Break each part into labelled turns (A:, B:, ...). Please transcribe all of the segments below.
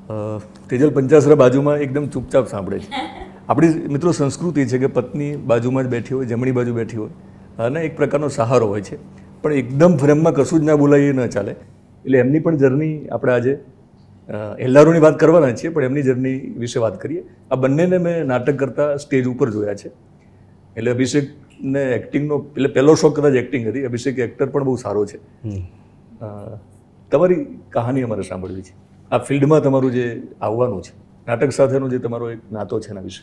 A: તેજલ પંચાસરા બાજુમાં એકદમ ચૂપચાપ સાંભળે છે. આપણી મિત્રો સંસ્કૃતિ છે કે પત્ની બાજુમાં જ બેઠી હોય, જમણી બાજુ બેઠી હોય અને એક પ્રકારનો સહારો હોય છે, પણ એકદમ ફ્રેમમાં કશું જ ના બોલાય એ ન ચાલે. એટલે એમની પણ જર્ની આપણે આજે હેલ્લારોની વાત કરવાના છીએ, પણ એમની જર્ની વિશે વાત કરીએ. આ બંનેને મેં નાટક કરતા સ્ટેજ ઉપર જોયા છે. એટલે અભિષેકને એક્ટિંગનો એટલે પહેલો શોખ કદાચ એક્ટિંગ હતી. અભિષેક એક્ટર પણ બહુ સારો છે. તમારી કહાની અમારે સાંભળવી છે. આ ફિલ્ડમાં તમારું જે આવવાનું છે, નાટક સાથેનો જે તમારો એક નાતો છે એના વિશે.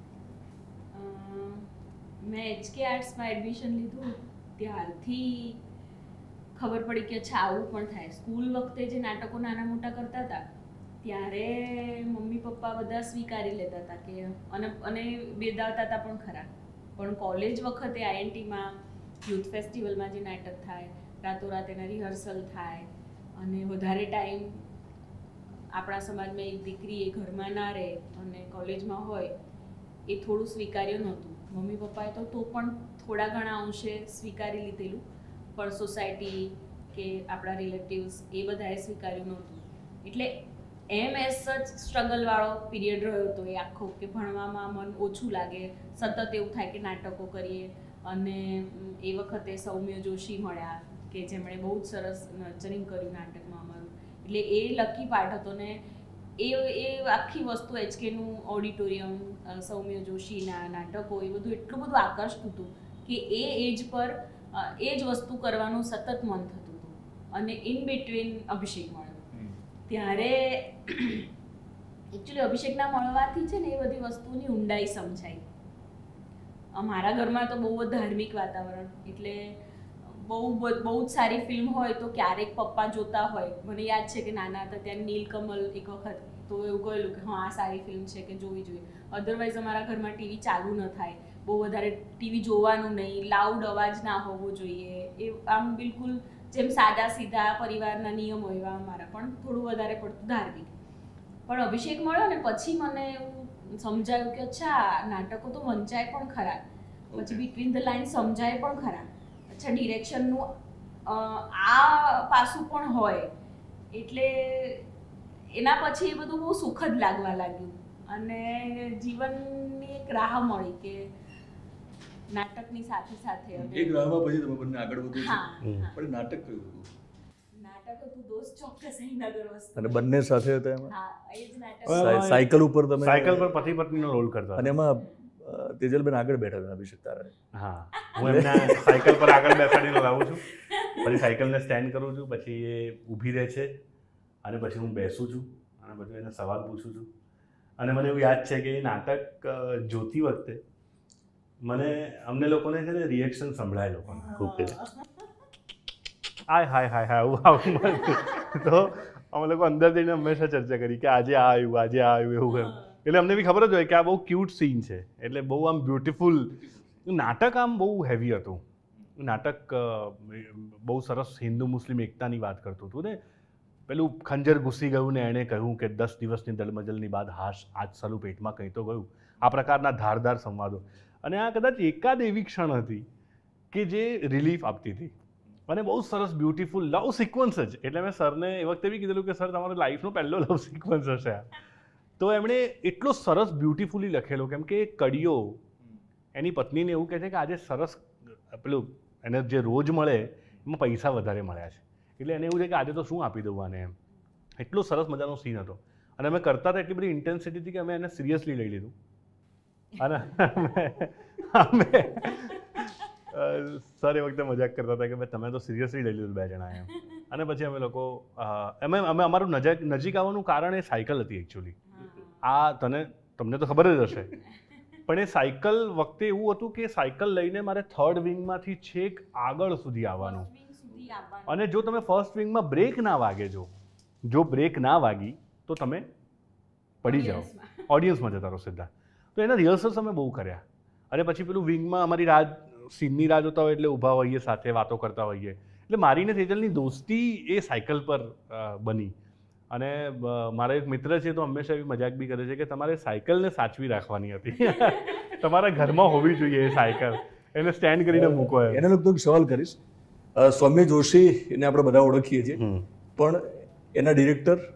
B: મેં HK આર્ટ્સમાં એડમિશન લીધું ત્યારથી ખબર પડી કે અચ્છા આવું પણ થાય. સ્કૂલ વખતે જે નાટકો નાના મોટા કરતા હતા ત્યારે મમ્મી પપ્પા બધા સ્વીકારી લેતા હતા કે અને બિરદાવતા હતા પણ ખરા. પણ કોલેજ વખતે INTમાં યુથ ફેસ્ટિવલમાં જે નાટક થાય, રાતોરાત એના રિહર્સલ થાય અને વધારે ટાઈમ આપણા સમાજમાં એક દીકરી એ ઘરમાં ના રહે અને કોલેજમાં હોય એ થોડું સ્વીકાર્ય નહોતું. મમ્મી પપ્પાએ તો પણ થોડા ઘણા અંશે સ્વીકારી લીધેલું, પણ સોસાયટી કે આપણા રિલેટિવ્સ એ બધાએ સ્વીકાર્યું નહોતું. એટલે એમ એઝ સચ સ્ટ્રગલવાળો પીરિયડ રહ્યો હતો એ આખો, કે ભણવામાં મન ઓછું લાગે, સતત એવું થાય કે નાટકો કરીએ. અને એ વખતે સૌમ્ય જોશી મળ્યા કે જેમણે બહુ જ સરસ નર્ચરિંગ કર્યું નાટકમાં અમારું. એટલે એ લકી પાર્ટ હતો ને એ આખી વસ્તુ HKનું ઓડિટોરિયમ, સૌમ્ય જોશીના નાટકો, એ બધું એટલું બધું આકર્ષતું હતું કે એ એજ પર એ જ વસ્તુ કરવાનું સતત મન થતું હતું. અને ઇન બિટવીન અભિષેક મળ્યો ત્યારે એકચ્યુઅલી અભિષેકના મળવાથી છે ને એ બધી વસ્તુની ઊંડાઈ સમજાઈ. મારા ઘરમાં તો બહુ જ ધાર્મિક વાતાવરણ, એટલે બહુ જ સારી ફિલ્મ હોય તો ક્યારેક પપ્પા જોતા હોય. મને યાદ છે કે નાના હતા ત્યારે નીલકમલ એક વખત તો એવું કહેલું કે હા આ સારી ફિલ્મ છે કે જોવી જોઈએ. અધરવાઇઝ અમારા ઘરમાં ટીવી ચાલુ ન થાય, બહુ વધારે ટીવી જોવાનું નહીં, લાઉડ અવાજ ના હોવો જોઈએ. એ આમ બિલકુલ જેમ સાદા સીધા પરિવારના નિયમો એવા અમારા, પણ થોડું વધારે પડતું ધાર્મિક. પણ અભિષેક મળ્યો ને પછી મને એવું સમજાયું કે અચ્છા નાટકો તો વંચાય પણ ખરા, પછી બિટવીન ધ લાઇન સમજાય પણ ખરા. અચ્છા ડિરેક્શનનું આ પાસું પણ હોય. એટલે એના પછી એ બધું બહુ સુખદ લાગવા લાગ્યું અને જીવનની એક રાહ મળી કે નાટકની સાથે સાથે
A: એક રાહમાં પછી તમે બંને આગળ વધો છો. પણ નાટક કયું હતું?
B: નાટક હતું દોસ્ત ચોક્કસ નગર વસ્તુ.
A: અને બંને સાથે હતા એમાં?
B: હા, એ જ નાટક.
A: સાયકલ ઉપર તમે
C: સાયકલ પર પતિ પત્નીનો રોલ કરતા
A: અને એમાં તેજલબેન આગળ બેઠા હતા અભિષેક તારા.
C: હા, હું એમને સાયકલ પર આગળ બેસાડીને લાવું છું, પછી સાયકલને સ્ટેન્ડ કરું છું, પછી એ ઊભી રહે છે અને પછી હું બેસું છું અને બધું એને સવાલ પૂછું છું. અને મને એવું યાદ છે કે એ નાટક જોતી વખતે અમને લોકોને છે ને રિએક્શન સંભળાય લોકોને ખૂબ કે હાય હાય હાય હાય આવું. તો અમે લોકો અંદર જઈને હંમેશા ચર્ચા કરી કે આજે આ આવ્યું એવું એમ. એટલે અમને બી ખબર જ હોય કે આ બહુ ક્યુટ સીન છે, એટલે બહુ આમ બ્યુટિફુલ નાટક, આમ બહુ હેવી હતું નાટક. બહુ સરસ હિન્દુ મુસ્લિમ એકતાની વાત કરતું હતું ને. પેલું ખંજર ઘૂસી ગયું ને એણે કહ્યું કે 10 દિવસની દલમજલની બાદ હાશ આજ સાલું પેટમાં કંઈ તો ગયું. આ પ્રકારના ધારદાર સંવાદો. અને આ કદાચ એકાદ એવી ક્ષણ હતી કે જે રિલીફ આપતી હતી અને બહુ સરસ બ્યુટિફુલ લવ સિક્વન્સ જ. એટલે મેં સરને એ વખતે બી કીધેલું કે સર તમારો લાઈફનો પહેલો લવ સિક્વન્સ હશે આ. તો એમણે એટલો સરસ બ્યુટિફુલી લખેલો, કેમ કે કડીઓ એની પત્નીને એવું કહે છે કે આજે સરસ પેલું એને જે રોજ મળે એમાં પૈસા વધારે મળ્યા છે, એટલે એને એવું છે કે આજે તો શું આપી દઉં આને એમ. એટલો સરસ મજાનો સીન હતો અને અમે કરતા હતા એટલી બધી ઇન્ટેન્સિટી હતી કે અમે એને સિરિયસલી લઈ લીધું. અને અમે સર એ વખતે મજાક કરતા હતા કે ભાઈ તમે તો સિરિયસલી લઈ લીધું બે જણા એમ. અને પછી અમે લોકો અમે અમારું નજીક આવવાનું કારણ એ સાયકલ હતી એકચ્યુઅલી. આ તમને તો ખબર જ હશે, પણ એ સાયકલ વખતે એવું હતું કે સાયકલ લઈને મારે 3rd વિંગમાંથી છેક આગળ સુધી આવવાનું. અને જો તમે ફર્સ્ટ વિંગમાં બ્રેક ના વાગે, જો બ્રેક ના વાગી તો તમે પડી જાઓ, ઓડિયન્સમાં જતા રહો સીધા. તો એના રિહર્સલ્સ અમે બહુ કર્યા. અને પછી પેલું વિંગમાં અમારી સીનની રાહ જોતા હોય એટલે ઊભા હોઈએ, સાથે વાતો કરતા હોઈએ. એટલે મારી ને તેજલની દોસ્તી એ સાયકલ પર બની. અને મારા એક મિત્ર છે તો હંમેશા એવી મજાક બી કરે છે કે તમારે સાયકલને સાચવી રાખવાની હતી, તમારા ઘરમાં હોવી જોઈએ એ સાયકલ, એને સ્ટેન્ડ કરીને મૂકો.
A: એને લગતો એક સવાલ કરીશ. સૌમ્ય જોશીને આપણે બધા ઓળખીએ છીએ, પણ એના ડિરેક્ટર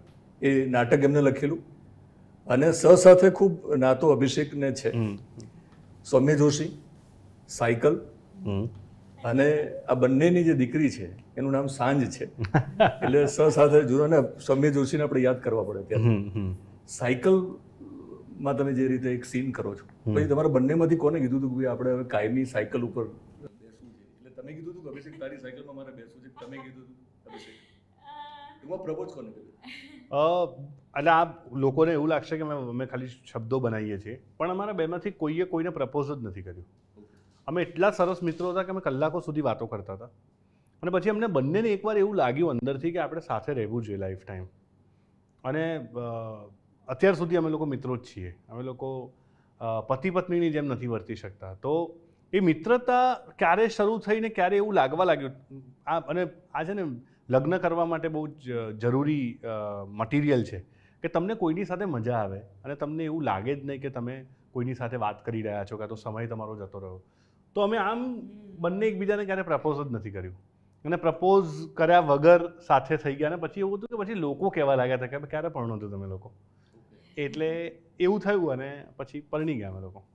A: એ નાટક એમને લખેલું અને સાથે ખૂબ નાતો અભિષેકને છે. સૌમ્ય જોશી, સાયકલ અને આ બંનેની જે દીકરી છે એનું નામ સાંજ છે. એટલે સાથે જુદો ને સૌમ્ય જોશીને આપણે યાદ કરવા પડે ત્યારે. સાયકલમાં તમે જે રીતે એક સીન કરો છો, પછી તમારા બંનેમાંથી કોને કીધું હતું કે આપણે હવે કાયમી સાયકલ ઉપર બેસવું છે? એટલે તમે કીધું હતું કે અભિષેક તારી સાયકલમાં મારે બેસવું છે, તમે કીધું હતું અભિષેક? એમાં પ્રપોઝ કોને કર્યું?
C: એટલે આ લોકોને એવું લાગશે કે અમે ખાલી શબ્દો બનાવીએ છીએ, પણ અમારા બેમાંથી કોઈને પ્રપોઝ જ નથી કર્યું. અમે એટલા સરસ મિત્રો હતા કે અમે કલાકો સુધી વાતો કરતા હતા અને પછી અમને બંનેને એકવાર એવું લાગ્યું અંદરથી કે આપણે સાથે રહેવું જોઈએ લાઈફ ટાઈમ. અને અત્યાર સુધી અમે લોકો મિત્રો જ છીએ. અમે લોકો પતિ પત્નીની જેમ નથી વર્તી શકતા. તો એ મિત્રતા ક્યારે શરૂ થઈને ક્યારે એવું લાગવા લાગ્યું. અને આ છે ને લગ્ન કરવા માટે બહુ જ જરૂરી મટીરિયલ છે કે તમને કોઈની સાથે મજા આવે અને તમને એવું લાગે જ નહીં કે તમે કોઈની સાથે વાત કરી રહ્યા છો કાં તો સમય તમારો જતો રહ્યો. તો અમે આમ બંને એકબીજાને ક્યારે પ્રપોઝ જ નથી કર્યું અને પ્રપોઝ કર્યા વગર સાથે થઈ ગયા. અને પછી એવું હતું કે પછી લોકો કહેવા લાગ્યા હતા કે ક્યારે પરણો છો તમે લોકો, એટલે એવું થયું અને પછી પરણી ગયા અમે લોકો.